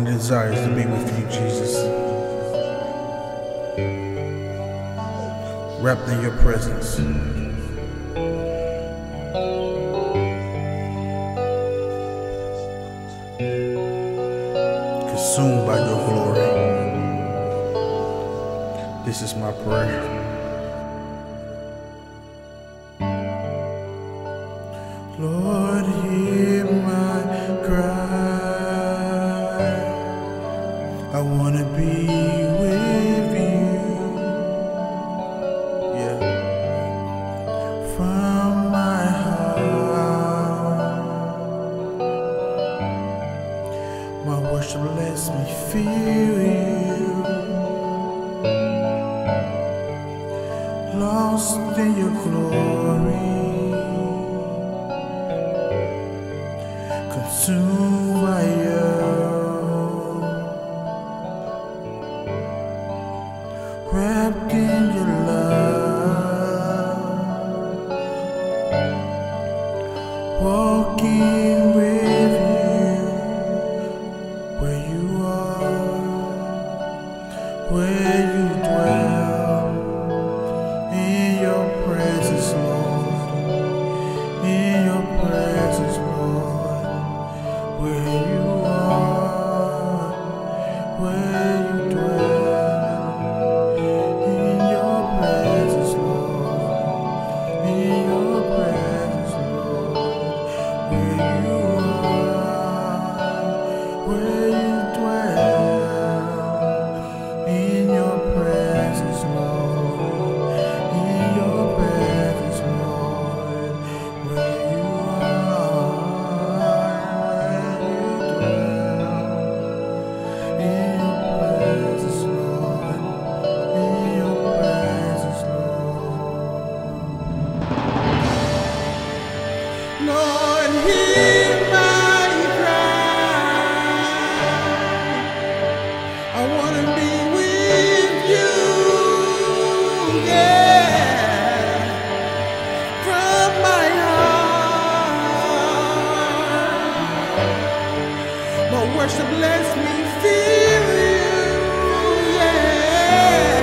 only desire is to be with you, Jesus. Wrapped in your presence. Consumed by your glory. This is my prayer. Lord, hear my cry. I want to be with you. Yeah. From my heart, my worship lets me feel you. Lost in your glory. Consumed by you, wrapped in your love, walking with you, where you are, where you dwell, in your presence, Lord, in your presence, Lord. Where you are, where you dwell, in your presence, Lord, in your presence, Lord. Where you are, where you dwell, in your presence, Lord, in your presence, Lord. Where you Lord, hear my cry. I want to be with you, yeah. From my heart, my worship lets me feel you, yeah.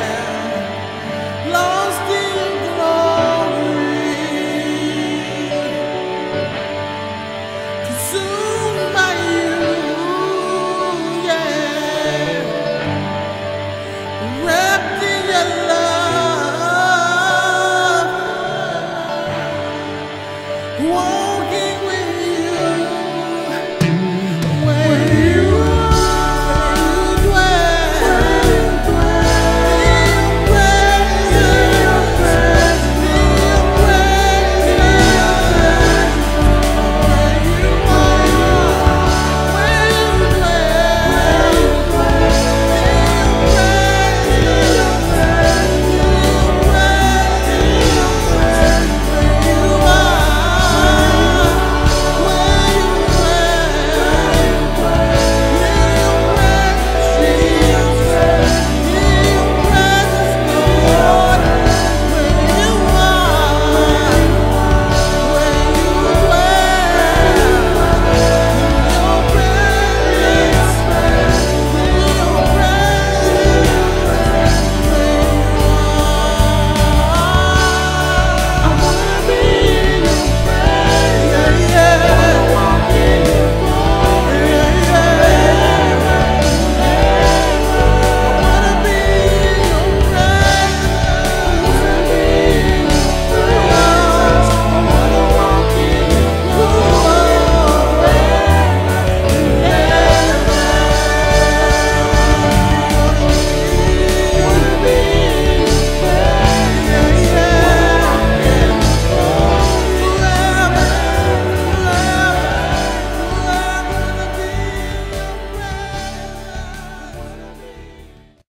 Lost in consumed by you, yeah. Wrapped in your love.